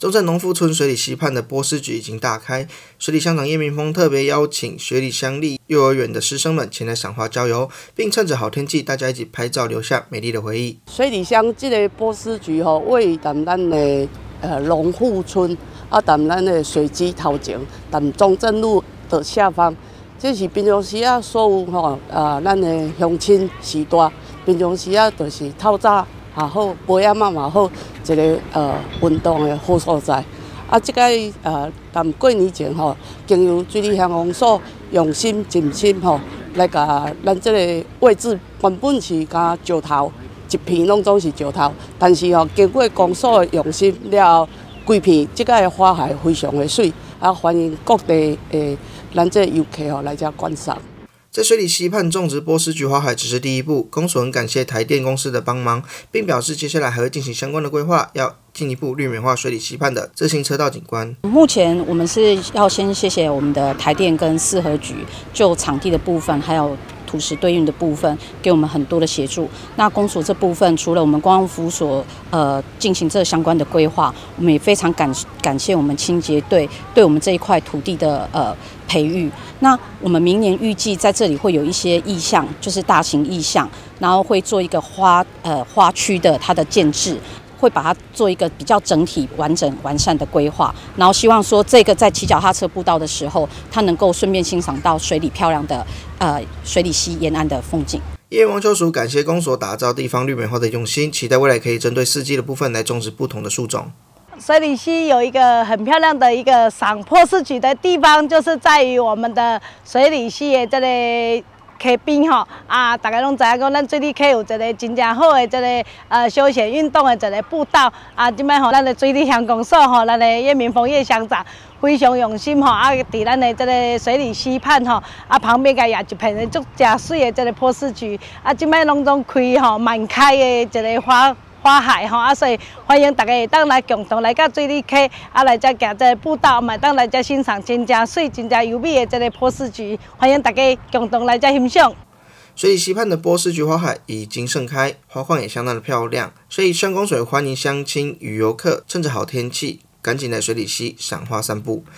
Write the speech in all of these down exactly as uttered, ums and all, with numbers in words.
中正农夫村水里溪畔的波斯菊已经大开，水里乡长叶明峰特别邀请水里乡立幼儿园的师生们前来赏花郊游，并趁着好天气，大家一起拍照留下美丽的回忆。 水里乡这个波斯菊吼，位于咱的呃农夫村，啊，咱咱的水基头前，咱中正路的下方。这是平常时啊，所有吼啊，咱的乡亲时代，平常时啊，就是透早也好，陪仔嘛嘛好，一个呃运动的好所在。啊，即个呃，咱过年前吼，经由水利乡公所用心尽心吼，来甲咱这个位置原本是甲石头，一片拢总是石头，但是吼经过公所的用心了，规片即个花海非常的水，啊，欢迎各地诶。咱这游客哦来这观赏。 在水里溪畔种植波斯菊花海只是第一步，公所很感谢台电公司的帮忙，并表示接下来还会进行相关的规划，要进一步绿美化水里溪畔的自行车道景观。 目前我们是要先谢谢我们的台电跟四合局，就场地的部分还有土石对运的部分，给我们很多的协助。那公所这部分，除了我们观光服所呃进行这相关的规划，我们也非常感感谢我们清洁队对我们这一块土地的呃培育。那我们明年预计在这里会有一些意象，就是大型意象，然后会做一个花呃花区的它的建制。会把它做一个比较整体、完整、完善的规划，然后希望说这个在骑脚踏车步道的时候，它能够顺便欣赏到水里漂亮的呃水里溪沿岸的风景。 议员王秋淑感谢公所打造地方绿美化的用心，期待未来可以针对四季的部分来种植不同的树种。 水里溪有一个很漂亮的一个赏波斯菊的地方，就是在于我们的水里溪的这个。溪边吼啊，大家拢知影讲，咱水里溪有一个真正好的一个呃休闲运动的一个步道啊。即摆吼，咱的水里乡公所吼，咱的叶明峰叶乡长非常用心吼啊，伫咱的这个水里溪畔吼啊旁边甲也一片的足真水的这个波斯菊啊，即摆拢总开吼满开的一个花。花海吼啊，所以欢迎大家会当来共同来到水里溪啊，来遮行这个步道，嘛当来遮欣赏真正水、真正优美的这个波斯菊，欢迎大家共同来遮欣赏。 水里溪畔的波斯菊花海已经盛开，花况也相当的漂亮，所以乡公所欢迎乡亲与游客趁着好天气，赶紧来水里溪赏花散步。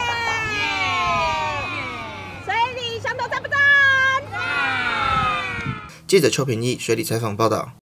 水里乡都赞不赞？ 记者邱平义水里采访报道。